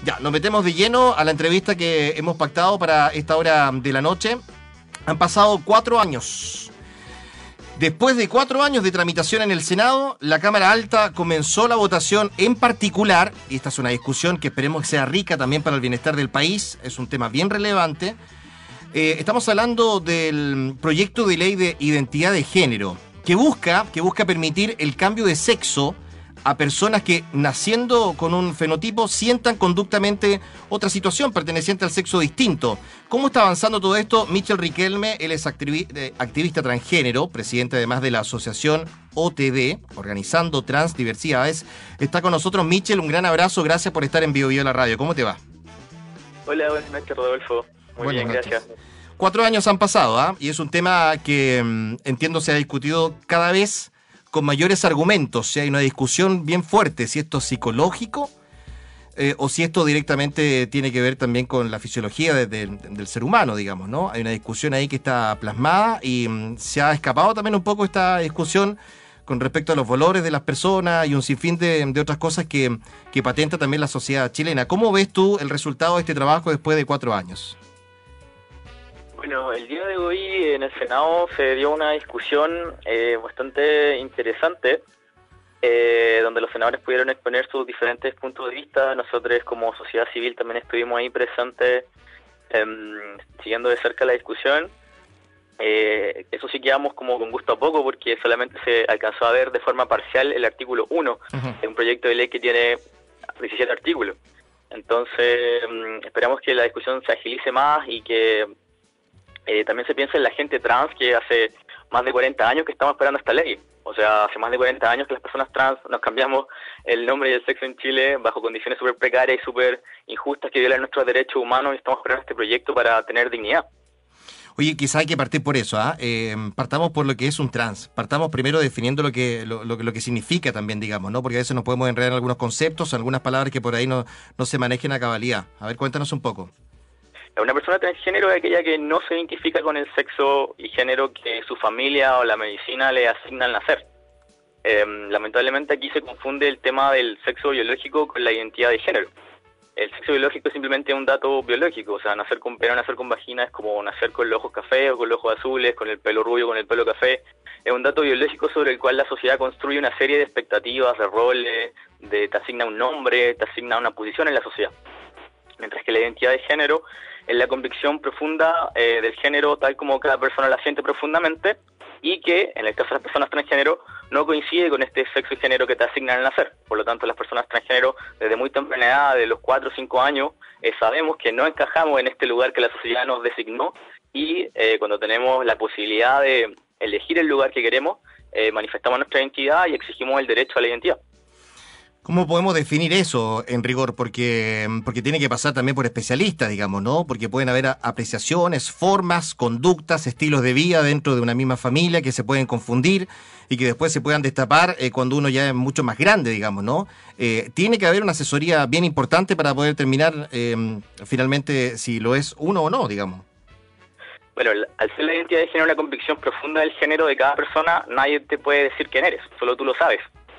Ya, nos metemos de lleno a la entrevista que hemos pactado para esta hora de la noche. Han pasado 4 años. Después de 4 años de tramitación en el Senado, la Cámara Alta comenzó la votación en particular, y esta es una discusión que esperemos que sea rica también para el bienestar del país, es un tema bien relevante. Estamos hablando del proyecto de ley de identidad de género, que busca permitir el cambio de sexo a personas que, naciendo con un fenotipo, sientan conductamente otra situación perteneciente al sexo distinto. ¿Cómo está avanzando todo esto? Michel Riquelme, él es activista transgénero, presidente además de la asociación OTD, Organizando Transdiversidades. Está con nosotros. Michel, un gran abrazo, gracias por estar en Bio Bio la radio. ¿Cómo te va? Hola, buenas noches, Rodolfo. Muy bien, gracias. 4 años han pasado, ¿ah? Y es un tema que entiendo se ha discutido cada vez con mayores argumentos. Si hay una discusión bien fuerte, si esto es psicológico o si esto directamente tiene que ver también con la fisiología del ser humano, digamos, ¿no? Hay una discusión ahí que está plasmada y se ha escapado también un poco esta discusión con respecto a los valores de las personas y un sinfín de otras cosas que patenta también la sociedad chilena. ¿Cómo ves tú el resultado de este trabajo después de 4 años? Bueno, el día de hoy en el Senado se dio una discusión bastante interesante, donde los senadores pudieron exponer sus diferentes puntos de vista. Nosotros como sociedad civil también estuvimos ahí presentes, siguiendo de cerca la discusión. Eso sí quedamos como con gusto a poco, porque solamente se alcanzó a ver de forma parcial el artículo 1, de un proyecto de ley que tiene 17 artículos. Entonces, esperamos que la discusión se agilice más y que también se piensa en la gente trans, que hace más de 40 años que estamos esperando esta ley. O sea, hace más de 40 años que las personas trans nos cambiamos el nombre y el sexo en Chile bajo condiciones súper precarias y súper injustas que violan nuestros derechos humanos, y estamos esperando este proyecto para tener dignidad. Oye, quizá hay que partir por eso, ¿ah? Partamos por lo que es un trans. Partamos primero definiendo lo que significa también, digamos, ¿no? Porque a veces nos podemos enredar en algunos conceptos, algunas palabras que por ahí no se manejen a cabalidad. A ver, cuéntanos un poco. Una persona transgénero es aquella que no se identifica con el sexo y género que su familia o la medicina le asigna al nacer. Lamentablemente aquí se confunde el tema del sexo biológico con la identidad de género. El sexo biológico es simplemente un dato biológico, o sea, nacer con pene o nacer con vagina es como nacer con los ojos cafés o con los ojos azules, con el pelo rubio, con el pelo café. Es un dato biológico sobre el cual la sociedad construye una serie de expectativas, de roles, te asigna un nombre, te asigna una posición en la sociedad. Mientras que la identidad de género es la convicción profunda del género tal como cada persona la siente profundamente, y que, en el caso de las personas transgénero, no coincide con este sexo y género que te asignan al nacer. Por lo tanto, las personas transgénero, desde muy temprana edad, de los 4 o 5 años, sabemos que no encajamos en este lugar que la sociedad nos designó, y cuando tenemos la posibilidad de elegir el lugar que queremos, manifestamos nuestra identidad y exigimos el derecho a la identidad. ¿Cómo podemos definir eso en rigor? Porque tiene que pasar también por especialistas, digamos, ¿no? Porque pueden haber apreciaciones, formas, conductas, estilos de vida dentro de una misma familia que se pueden confundir y que después se puedan destapar cuando uno ya es mucho más grande, digamos, ¿no? Tiene que haber una asesoría bien importante para poder determinar finalmente si lo es uno o no, digamos. Bueno, al ser la identidad de género una convicción profunda del género de cada persona, nadie te puede decir quién eres, solo tú lo sabes.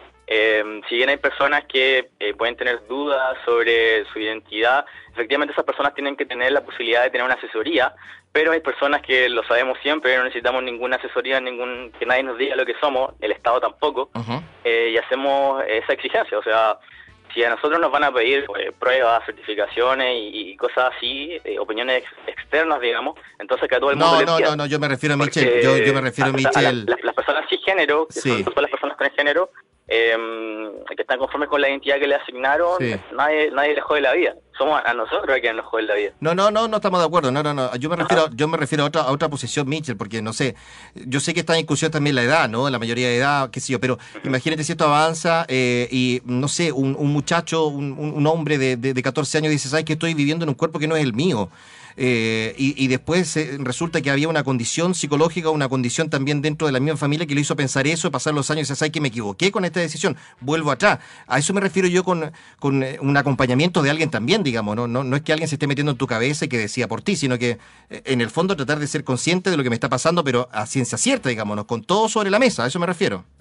Si bien hay personas que pueden tener dudas sobre su identidad, efectivamente esas personas tienen que tener la posibilidad de tener una asesoría, pero hay personas que lo sabemos siempre, no necesitamos ninguna asesoría, que nadie nos diga lo que somos, el Estado tampoco, y hacemos esa exigencia. O sea, si a nosotros nos van a pedir pruebas, certificaciones y cosas así, opiniones externas, digamos, entonces que a todo el mundo No, yo me refiero a Michel, yo me refiero a Michel. Las personas cisgénero, que son las personas transgénero, que están conformes con la identidad que le asignaron, nadie les jode la vida. Somos a nosotros a quienes nos jode la vida. No estamos de acuerdo. No. Yo me refiero a otra posición, Michel, porque no sé, yo sé que está en discusión también la edad, ¿no? La mayoría de edad, qué sé yo, pero imagínate si esto avanza y no sé, un muchacho, un hombre de 14 años dice, ¿sabes que estoy viviendo en un cuerpo que no es el mío? Y después resulta que había una condición psicológica, una condición también dentro de la misma familia que le hizo pensar eso, pasar los años y decir, ¿sabes que me equivoqué con esta decisión? Vuelvo atrás. A eso me refiero yo con un acompañamiento de alguien también, digamos, no es que alguien se esté metiendo en tu cabeza y que decida por ti, sino que en el fondo tratar de ser consciente de lo que me está pasando, pero a ciencia cierta, digámonos, con todo sobre la mesa, a eso me refiero.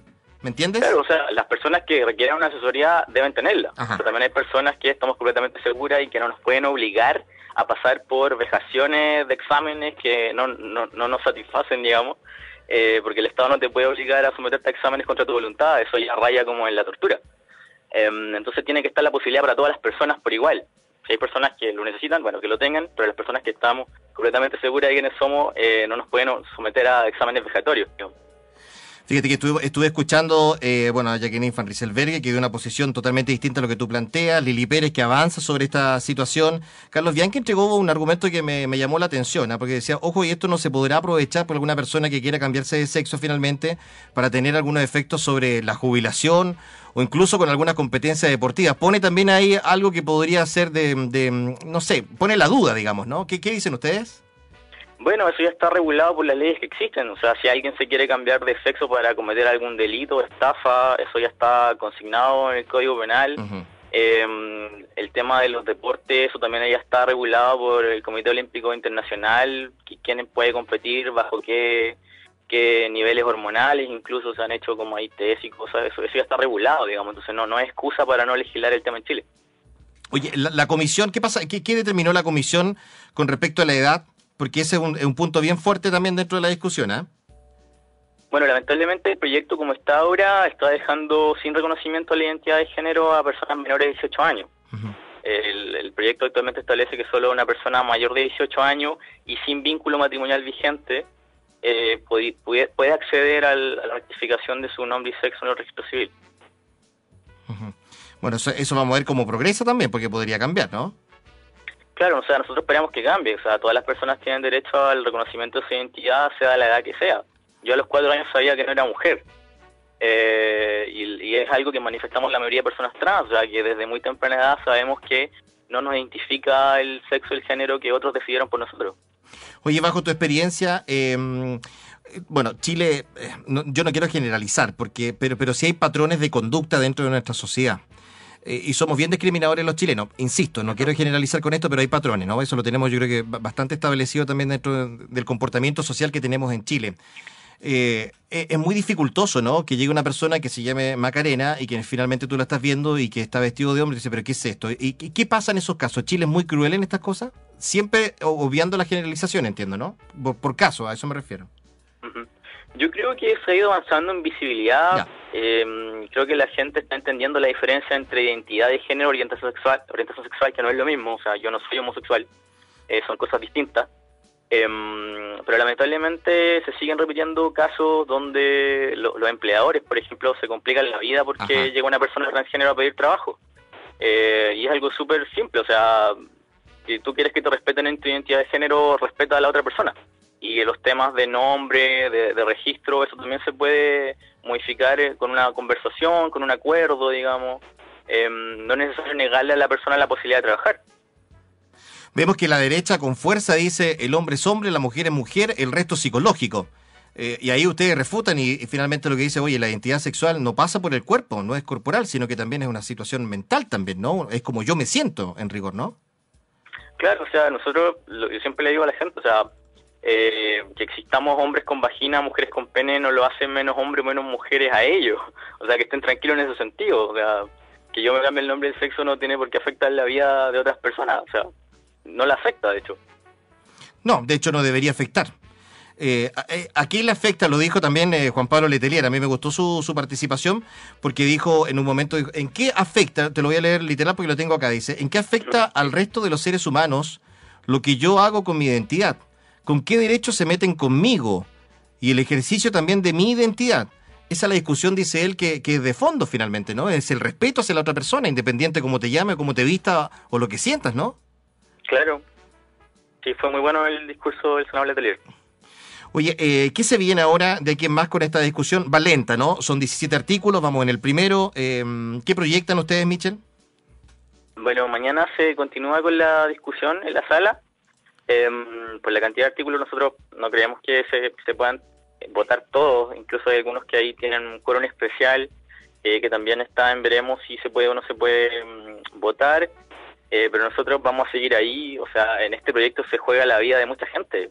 ¿Me entiendes? Claro, o sea, las personas que requieran una asesoría deben tenerla. Ajá. Pero también hay personas que estamos completamente seguras y que no nos pueden obligar a pasar por vejaciones de exámenes que no nos satisfacen, digamos, porque el Estado no te puede obligar a someterte a exámenes contra tu voluntad, eso ya raya como en la tortura. Entonces tiene que estar la posibilidad para todas las personas por igual. Si hay personas que lo necesitan, bueno, que lo tengan, pero las personas que estamos completamente seguras de quiénes somos, no nos pueden someter a exámenes vejatorios, digamos. Fíjate que estuve escuchando a Jacqueline Van Rieselberghe, que dio una posición totalmente distinta a lo que tú planteas, Lili Pérez, que avanza sobre esta situación. Carlos Bianchi entregó un argumento que me llamó la atención, porque decía, ojo, y esto no se podrá aprovechar por alguna persona que quiera cambiarse de sexo finalmente para tener algunos efectos sobre la jubilación o incluso con alguna competencia deportiva. Pone también ahí algo que podría ser no sé, pone la duda, digamos, ¿no? ¿Qué dicen ustedes? Bueno, eso ya está regulado por las leyes que existen. O sea, si alguien se quiere cambiar de sexo para cometer algún delito, estafa, eso ya está consignado en el Código Penal. Uh-huh. El tema de los deportes, eso también ya está regulado por el Comité Olímpico Internacional, quién puede competir, bajo qué niveles hormonales, incluso se han hecho como ahí test y cosas, eso ya está regulado, digamos. Entonces no es excusa para no legislar el tema en Chile. Oye, la comisión, ¿qué pasa? ¿Qué determinó la comisión con respecto a la edad? Porque ese es un punto bien fuerte también dentro de la discusión, ¿eh? Bueno, lamentablemente el proyecto como está ahora está dejando sin reconocimiento a la identidad de género a personas menores de 18 años. Uh-huh. El proyecto actualmente establece que solo una persona mayor de 18 años y sin vínculo matrimonial vigente puede acceder a la rectificación de su nombre y sexo en el registro civil. Uh-huh. Bueno, eso vamos a ver cómo progresa también, porque podría cambiar, ¿no? Claro, o sea, nosotros esperamos que cambie. O sea, todas las personas tienen derecho al reconocimiento de su identidad, sea la edad que sea. Yo a los 4 años sabía que no era mujer. Y es algo que manifestamos la mayoría de personas trans, o sea, que desde muy temprana edad sabemos que no nos identifica el sexo y el género que otros decidieron por nosotros. Oye, bajo tu experiencia, Chile, yo no quiero generalizar, pero sí hay patrones de conducta dentro de nuestra sociedad. Y somos bien discriminadores los chilenos. Insisto, no quiero generalizar con esto, pero hay patrones, ¿no? Eso lo tenemos, yo creo que bastante establecido también dentro del comportamiento social que tenemos en Chile. Es muy dificultoso, ¿no? Que llegue una persona que se llame Macarena y que finalmente tú la estás viendo y que está vestido de hombre y dice, ¿pero qué es esto? ¿Y qué pasa en esos casos? ¿Chile es muy cruel en estas cosas? Siempre obviando la generalización, entiendo, ¿no? Por caso, a eso me refiero. Uh-huh. Yo creo que se ha ido avanzando en visibilidad. Creo que la gente está entendiendo la diferencia entre identidad de género y orientación sexual, que no es lo mismo. O sea, yo no soy homosexual, son cosas distintas. Pero lamentablemente se siguen repitiendo casos donde los empleadores, por ejemplo, se complican la vida porque llega una persona transgénero a pedir trabajo. Y es algo súper simple. O sea, si tú quieres que te respeten en tu identidad de género, respeta a la otra persona. Y los temas de nombre, de registro, eso también se puede modificar con una conversación, con un acuerdo, digamos. No es necesario negarle a la persona la posibilidad de trabajar. Vemos que la derecha con fuerza dice el hombre es hombre, la mujer es mujer, el resto es psicológico. Y ahí ustedes refutan y finalmente lo que dice, oye, la identidad sexual no pasa por el cuerpo, no es corporal, sino que también es una situación mental también, ¿no? Es como yo me siento, en rigor, ¿no? Claro, o sea, nosotros, yo siempre le digo a la gente, o sea, que existamos hombres con vagina, mujeres con pene, no lo hacen menos hombres, menos mujeres a ellos. O sea, que estén tranquilos en ese sentido. O sea, que yo me cambie el nombre del sexo no tiene por qué afectar la vida de otras personas. O sea, no la afecta, de hecho. No, de hecho no debería afectar. ¿A quién le afecta? Lo dijo también Juan Pablo Letelier. A mí me gustó su participación porque dijo en un momento, ¿en qué afecta? Te lo voy a leer literal porque lo tengo acá. Dice, ¿en qué afecta al resto de los seres humanos lo que yo hago con mi identidad? ¿Con qué derechos se meten conmigo? Y el ejercicio también de mi identidad. Esa es la discusión, dice él, que es de fondo finalmente, ¿no? Es el respeto hacia la otra persona, independiente cómo te llame, cómo te vista o lo que sientas, ¿no? Claro. Sí, fue muy bueno el discurso del senador Letelier. Oye, ¿qué se viene ahora de aquí en más con esta discusión? Va lenta, ¿no? Son 17 artículos, vamos en el primero. ¿Qué proyectan ustedes, Michel? Bueno, mañana se continúa con la discusión en la sala. Por la cantidad de artículos nosotros no creemos que se puedan votar todos, incluso hay algunos que ahí tienen un quórum especial que también está en veremos si se puede o no se puede votar, pero nosotros vamos a seguir ahí. O sea, en este proyecto se juega la vida de mucha gente.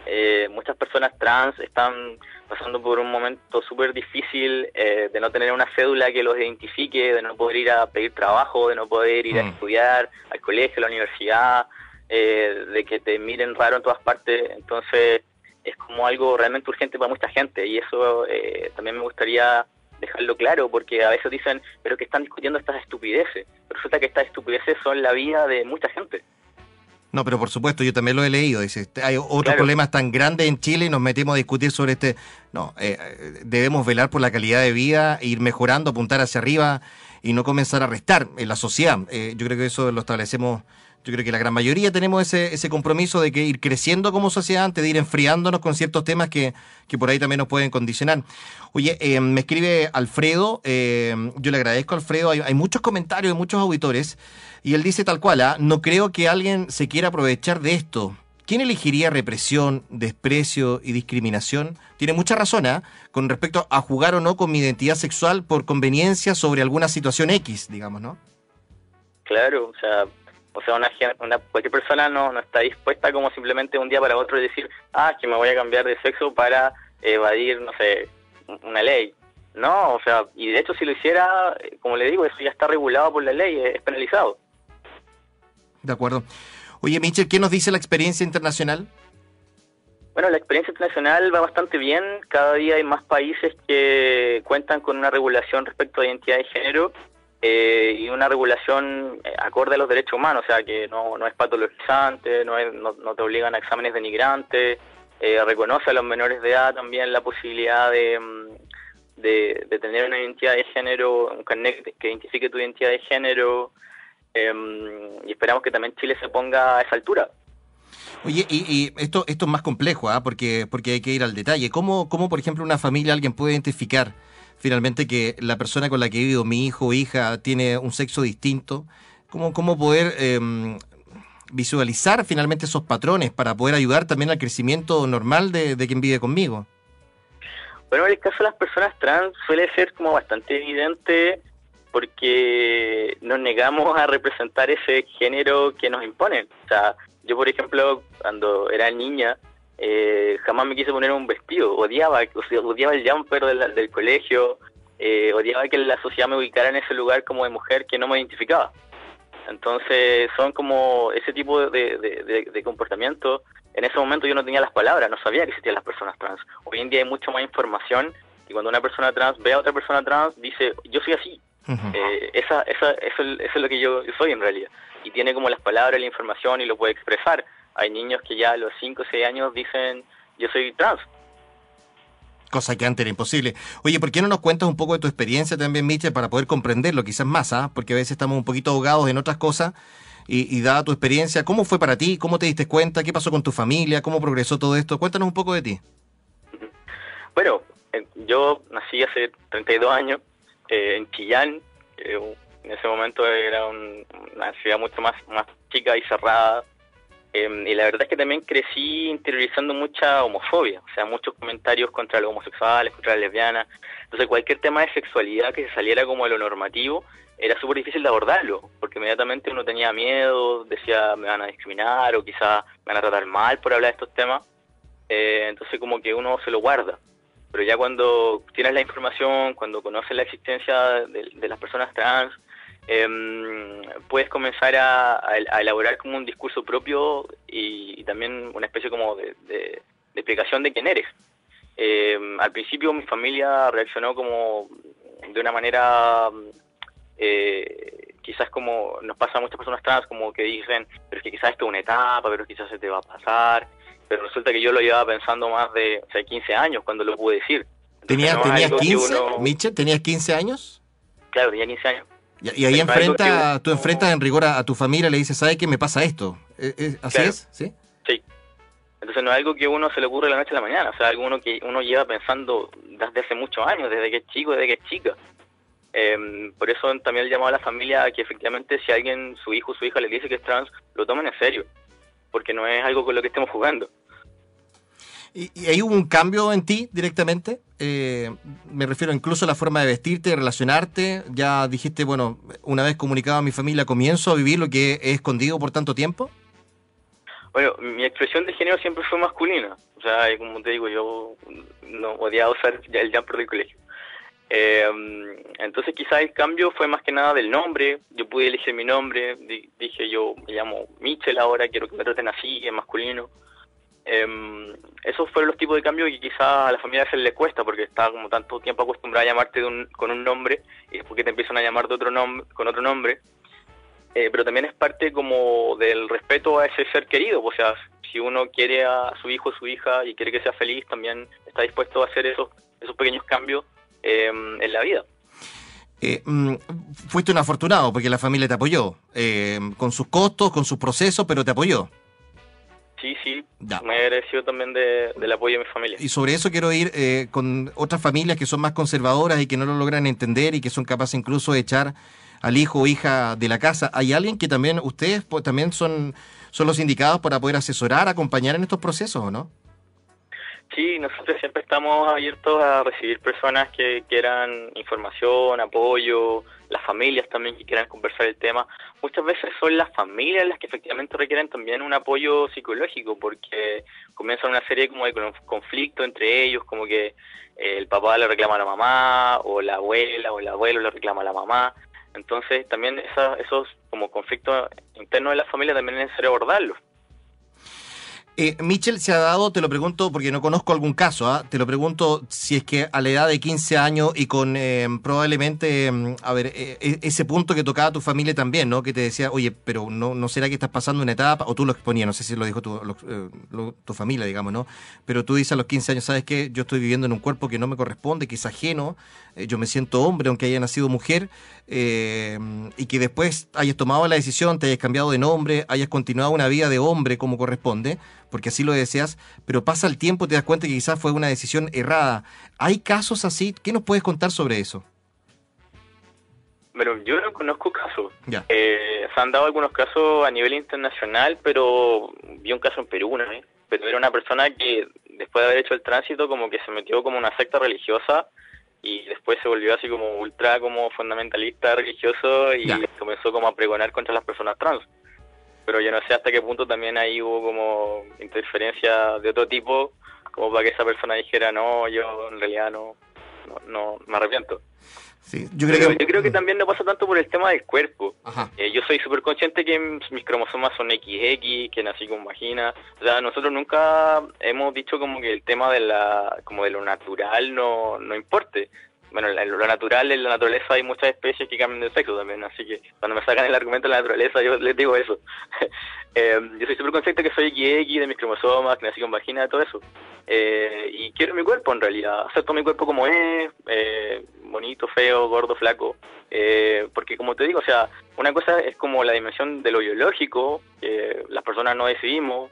muchas personas trans están pasando por un momento súper difícil de no tener una cédula que los identifique, de no poder ir a pedir trabajo, de no poder ir a estudiar al colegio, a la universidad, de que te miren raro en todas partes. Entonces es como algo realmente urgente para mucha gente, y eso también me gustaría dejarlo claro, porque a veces dicen, pero que están discutiendo estas estupideces, pero resulta que estas estupideces son la vida de mucha gente. No, pero por supuesto, yo también lo he leído. Dice, hay otros Claro. problemas tan grandes en Chile y nos metemos a discutir sobre este. No, debemos velar por la calidad de vida, e ir mejorando, apuntar hacia arriba y no comenzar a restar en la sociedad. Yo creo que eso lo establecemos. Yo creo que la gran mayoría tenemos ese compromiso de que ir creciendo como sociedad antes de ir enfriándonos con ciertos temas que por ahí también nos pueden condicionar. Oye, me escribe Alfredo, yo le agradezco a Alfredo, hay muchos comentarios de muchos auditores, y él dice tal cual, no creo que alguien se quiera aprovechar de esto. ¿Quién elegiría represión, desprecio y discriminación? Tiene mucha razón, con respecto a jugar o no con mi identidad sexual por conveniencia sobre alguna situación X, digamos, ¿no? Claro, o sea, cualquier persona no está dispuesta como simplemente un día para otro decir, es que me voy a cambiar de sexo para evadir, no sé, una ley. No, o sea, y de hecho si lo hiciera, como le digo, eso ya está regulado por la ley, es penalizado. De acuerdo. Oye, Michel, ¿qué nos dice la experiencia internacional? Bueno, la experiencia internacional va bastante bien. Cada día hay más países que cuentan con una regulación respecto a identidad de género y una regulación acorde a los derechos humanos, o sea, que no es patologizante, no te obligan a exámenes denigrantes, reconoce a los menores de edad también la posibilidad de tener una identidad de género, un carnet que identifique tu identidad de género, y esperamos que también Chile se ponga a esa altura. Oye, y esto es más complejo, porque hay que ir al detalle. ¿Cómo, por ejemplo, una familia, alguien puede identificar finalmente que la persona con la que he vivido, mi hijo o hija, tiene un sexo distinto? ¿Cómo poder visualizar finalmente esos patrones para poder ayudar también al crecimiento normal de quien vive conmigo? Bueno, en el caso de las personas trans suele ser como bastante evidente porque nos negamos a representar ese género que nos imponen. O sea, yo, por ejemplo, cuando era niña, jamás me quise poner un vestido. Odiaba el jumper del colegio, odiaba que la sociedad me ubicara en ese lugar como de mujer que no me identificaba. Entonces, son como ese tipo de comportamiento. En ese momento yo no tenía las palabras, no sabía que existían las personas trans. Hoy en día hay mucha más información y cuando una persona trans ve a otra persona trans, dice, yo soy así. Uh-huh. Eso es lo que yo soy en realidad. Y tiene como las palabras, la información y lo puede expresar. Hay niños que ya a los 5 o 6 años dicen, yo soy trans. Cosa que antes era imposible. Oye, ¿por qué no nos cuentas un poco de tu experiencia también, Michel, para poder comprenderlo quizás más, porque a veces estamos un poquito ahogados en otras cosas y dada tu experiencia, ¿cómo fue para ti? ¿Cómo te diste cuenta? ¿Qué pasó con tu familia? ¿Cómo progresó todo esto? Cuéntanos un poco de ti. Bueno, yo nací hace 32 años en Chillán. En ese momento era una ciudad mucho más chica y cerrada. Y la verdad es que también crecí interiorizando mucha homofobia, o sea, muchos comentarios contra los homosexuales, contra las lesbianas. Entonces cualquier tema de sexualidad que se saliera como de lo normativo era súper difícil de abordarlo, porque inmediatamente uno tenía miedo, decía me van a discriminar o quizás me van a tratar mal por hablar de estos temas. Entonces como que uno se lo guarda. Pero ya cuando tienes la información, cuando conoces la existencia de las personas trans, puedes comenzar a elaborar como un discurso propio y también una especie como de explicación de quién eres. Al principio mi familia reaccionó como de una manera quizás como nos pasa a muchas personas trans, como que dicen, pero es que quizás esto es una etapa, pero quizás se te va a pasar. Pero resulta que yo lo llevaba pensando más de 15 años cuando lo pude decir. ¿Tenías 15, Michel? ¿Tenías 15 años? Claro, tenía 15 años. Y ahí tú enfrentas en rigor a tu familia, le dices, ¿sabes qué me pasa esto? ¿Así claro. es? ¿Sí? Sí. Entonces no es algo que uno se le ocurre de la noche a la mañana, o sea, algo que uno lleva pensando desde hace muchos años, desde que es chico, desde que es chica. Por eso también el llamado a la familia a que efectivamente si alguien, su hijo o su hija le dice que es trans, lo tomen en serio, porque no es algo con lo que estemos jugando. ¿Y ahí hubo un cambio en ti directamente? Me refiero incluso a la forma de vestirte, de relacionarte. Ya dijiste, bueno, una vez comunicado a mi familia, comienzo a vivir lo que he escondido por tanto tiempo. Bueno, mi expresión de género siempre fue masculina. O sea, como te digo, yo no odiaba usar el jumper del colegio. Entonces quizás el cambio fue más que nada del nombre. Yo pude elegir mi nombre, dije yo me llamo Michel ahora, quiero que me traten así, en masculino. Esos fueron los tipos de cambios que quizás a la familia se les cuesta, porque está como tanto tiempo acostumbrada a llamarte con un nombre y después que te empiezan a llamar de otro nombre, con otro nombre. Pero también es parte como del respeto a ese ser querido. O sea, si uno quiere a su hijo o su hija y quiere que sea feliz, también está dispuesto a hacer esos pequeños cambios en la vida. Fuiste un afortunado porque la familia te apoyó, con sus costos, con sus procesos, pero te apoyó. Sí, ya. Me he agradecido también del apoyo de mi familia. Y sobre eso quiero ir con otras familias que son más conservadoras y que no lo logran entender y que son capaces incluso de echar al hijo o hija de la casa. ¿Hay alguien que también, ustedes también son los indicados para poder asesorar, acompañar en estos procesos, o no? Sí, nosotros siempre estamos abiertos a recibir personas que quieran información, apoyo, las familias también que quieran conversar el tema. Muchas veces son las familias las que efectivamente requieren también un apoyo psicológico, porque comienzan una serie como de conflictos entre ellos, como que el papá le reclama a la mamá, o la abuela o el abuelo le reclama a la mamá. Entonces también esos como conflictos internos de la familia también es necesario abordarlos. Michel, se ha dado, te lo pregunto porque no conozco algún caso, te lo pregunto si es que a la edad de 15 años y con probablemente, ese punto que tocaba tu familia también, ¿no? Que te decía, oye, pero no será que estás pasando una etapa, o tú lo exponías, no sé si lo dijo tu familia, digamos, ¿no? Pero tú dices a los 15 años, ¿sabes qué? Yo estoy viviendo en un cuerpo que no me corresponde, que es ajeno, yo me siento hombre aunque haya nacido mujer, y que después hayas tomado la decisión, te hayas cambiado de nombre, hayas continuado una vida de hombre como corresponde, porque así lo deseas, pero pasa el tiempo y te das cuenta que quizás fue una decisión errada. ¿Hay casos así? ¿Qué nos puedes contar sobre eso? Bueno, yo no conozco casos. Ya. Se han dado algunos casos a nivel internacional, pero vi un caso en Perú una vez. Pero era una persona que después de haber hecho el tránsito como que se metió como una secta religiosa y después se volvió así como ultra como fundamentalista religioso y comenzó como a pregonar contra las personas trans. Pero yo no sé hasta qué punto también ahí hubo como interferencia de otro tipo, como para que esa persona dijera, no, yo en realidad no me arrepiento. Sí, yo creo que también no pasa tanto por el tema del cuerpo. Yo soy súper consciente que mis cromosomas son XX, que nací con vagina. O sea, nosotros nunca hemos dicho como que el tema de lo natural no importe. Bueno, lo natural, en la naturaleza hay muchas especies que cambian de sexo también, así que cuando me sacan el argumento de la naturaleza yo les digo eso. Yo soy súper consciente que soy XX, de mis cromosomas, que nací con vagina, de todo eso. Y quiero mi cuerpo en realidad, acepto mi cuerpo como es, bonito, feo, gordo, flaco. Porque como te digo, o sea, una cosa es como la dimensión de lo biológico, que las personas no decidimos,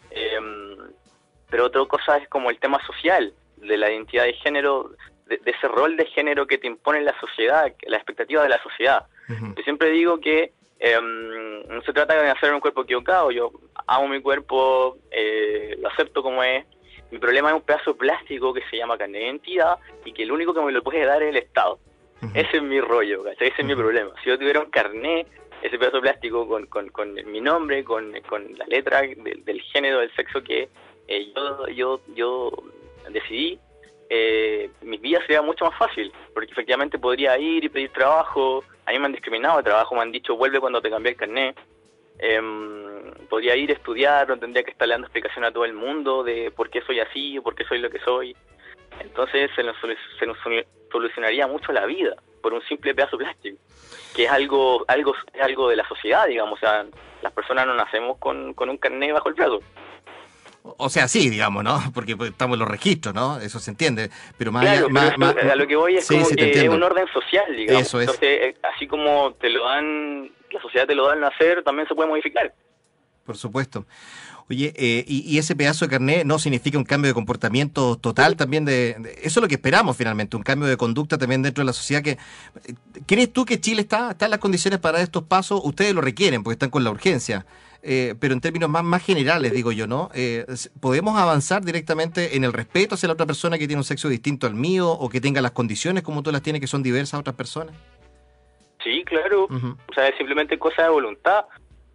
pero otra cosa es como el tema social, de la identidad de género, de ese rol de género que te impone la sociedad, la expectativa de la sociedad. Uh-huh. Yo siempre digo que no se trata de hacer un cuerpo equivocado, yo amo mi cuerpo, lo acepto como es. Mi problema es un pedazo de plástico que se llama carnet de identidad y que el único que me lo puede dar es el Estado. Uh-huh. Ese es mi rollo, ¿cachai? Ese es mi problema. Si yo tuviera un carnet, ese pedazo de plástico con mi nombre, con la letra del género, del sexo que yo decidí, mi vida sería mucho más fácil, porque efectivamente podría ir y pedir trabajo. A mí me han discriminado de trabajo, me han dicho vuelve cuando te cambié el carnet. Podría ir a estudiar, no tendría que estarle dando explicación a todo el mundo de por qué soy así o por qué soy lo que soy. Entonces se nos solucionaría mucho la vida por un simple pedazo de plástico, que es algo de la sociedad, digamos. O sea, las personas no nacemos con un carnet bajo el brazo. O sea, sí, digamos, ¿no? Porque estamos en los registros, ¿no? Eso se entiende. Pero más claro, allá, a lo que voy es como que es un orden social, digamos. Eso es. Entonces, así como te lo dan, la sociedad te lo da al nacer, también se puede modificar. Por supuesto. Oye, y ese pedazo de carnet no significa un cambio de comportamiento total también eso es lo que esperamos finalmente, un cambio de conducta también dentro de la sociedad. ¿Crees tú que Chile está en las condiciones para dar estos pasos? Ustedes lo requieren porque están con la urgencia, pero en términos más generales, digo yo, ¿no? ¿Podemos avanzar directamente en el respeto hacia la otra persona que tiene un sexo distinto al mío o que tenga las condiciones como tú las tienes, que son diversas a otras personas? Sí, claro. Uh-huh. O sea, es simplemente cosa de voluntad.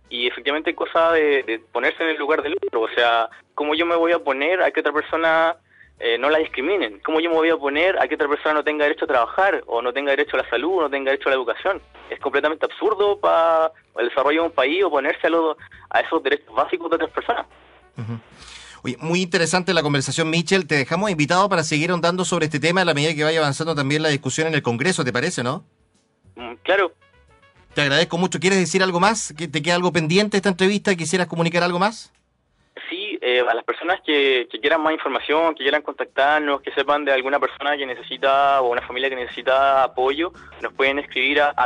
y efectivamente hay cosa de ponerse en el lugar del otro. O sea, ¿cómo yo me voy a poner a que otra persona no la discriminen? ¿Cómo yo me voy a poner a que otra persona no tenga derecho a trabajar, o no tenga derecho a la salud, o no tenga derecho a la educación? Es completamente absurdo para el desarrollo de un país oponerse a esos derechos básicos de otras personas. Uh-huh. Oye, muy interesante la conversación, Michel. Te dejamos invitado para seguir ahondando sobre este tema a la medida que vaya avanzando también la discusión en el Congreso, ¿te parece, no? Claro. Te agradezco mucho. ¿Quieres decir algo más? ¿Que te queda algo pendiente de esta entrevista? ¿Quisieras comunicar algo más? Sí, a las personas que quieran más información, que quieran contactarnos, que sepan de alguna persona que necesita o una familia que necesita apoyo, nos pueden escribir a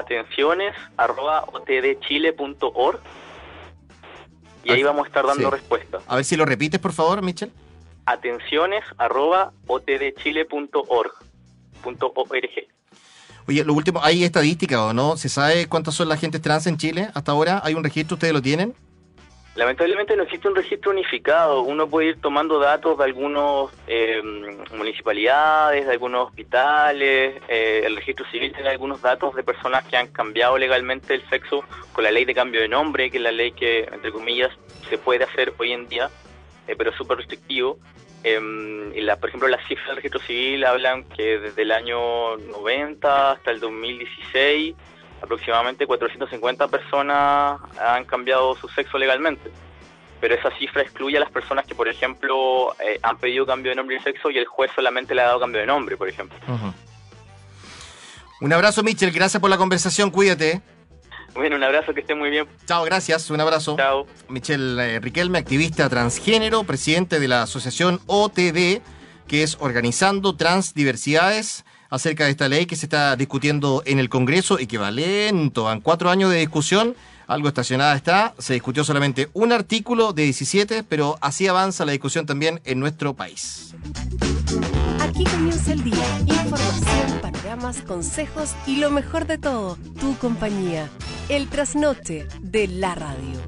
atenciones@otdchile.org. Y ahí vamos a estar dando respuesta. A ver si lo repites, por favor, Michel. Atenciones@otdchile.org. Oye, lo último, ¿hay estadísticas o no? ¿Se sabe cuántas son las gentes trans en Chile hasta ahora? ¿Hay un registro? ¿Ustedes lo tienen? Lamentablemente no existe un registro unificado. Uno puede ir tomando datos de algunas municipalidades, de algunos hospitales. El registro civil tiene algunos datos de personas que han cambiado legalmente el sexo con la ley de cambio de nombre, que es la ley que, entre comillas, se puede hacer hoy en día, pero es súper restrictivo. Por ejemplo, las cifras del registro civil hablan que desde el año 90 hasta el 2016... aproximadamente 450 personas han cambiado su sexo legalmente. Pero esa cifra excluye a las personas que, por ejemplo, han pedido cambio de nombre y sexo y el juez solamente le ha dado cambio de nombre, por ejemplo. Uh-huh. Un abrazo, Michel. Gracias por la conversación. Cuídate. Bueno, un abrazo, que esté muy bien. Chao, gracias. Un abrazo. Chao. Michel Riquelme, activista transgénero, presidente de la asociación OTD, que es Organizando Transdiversidades, acerca de esta ley que se está discutiendo en el Congreso y que va lento. Van 4 años de discusión, algo estacionada está. Se discutió solamente un artículo de 17, pero así avanza la discusión también en nuestro país. Aquí comienza el día. Información, panoramas, consejos y lo mejor de todo, tu compañía. El trasnoche de la radio.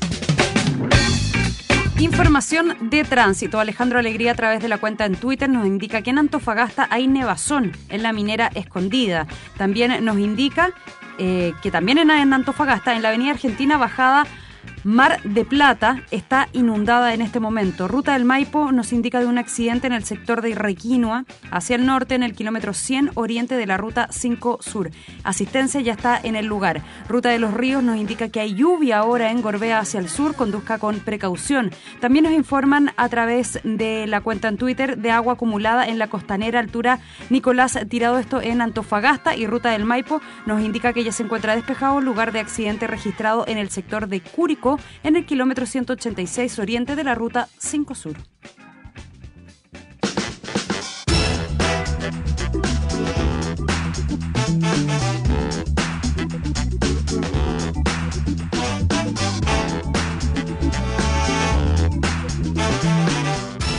Información de tránsito. Alejandro Alegría, a través de la cuenta en Twitter, nos indica que en Antofagasta hay nevazón en la minera Escondida. También nos indica que también en Antofagasta, en la avenida Argentina, bajada Mar de Plata, está inundada en este momento. Ruta del Maipo nos indica de un accidente en el sector de Requinua, hacia el norte, en el kilómetro 100 oriente de la ruta 5 Sur. Asistencia ya está en el lugar. Ruta de los Ríos nos indica que hay lluvia ahora en Gorbea hacia el sur, conduzca con precaución. También nos informan a través de la cuenta en Twitter de agua acumulada en la costanera altura Nicolás Tirado, esto en Antofagasta, y Ruta del Maipo nos indica que ya se encuentra despejado, lugar de accidente registrado en el sector de Curicó, en el kilómetro 186 oriente de la ruta 5 Sur.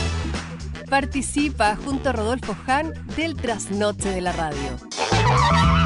Participa junto a Rodolfo Hahn del Trasnoche de la radio.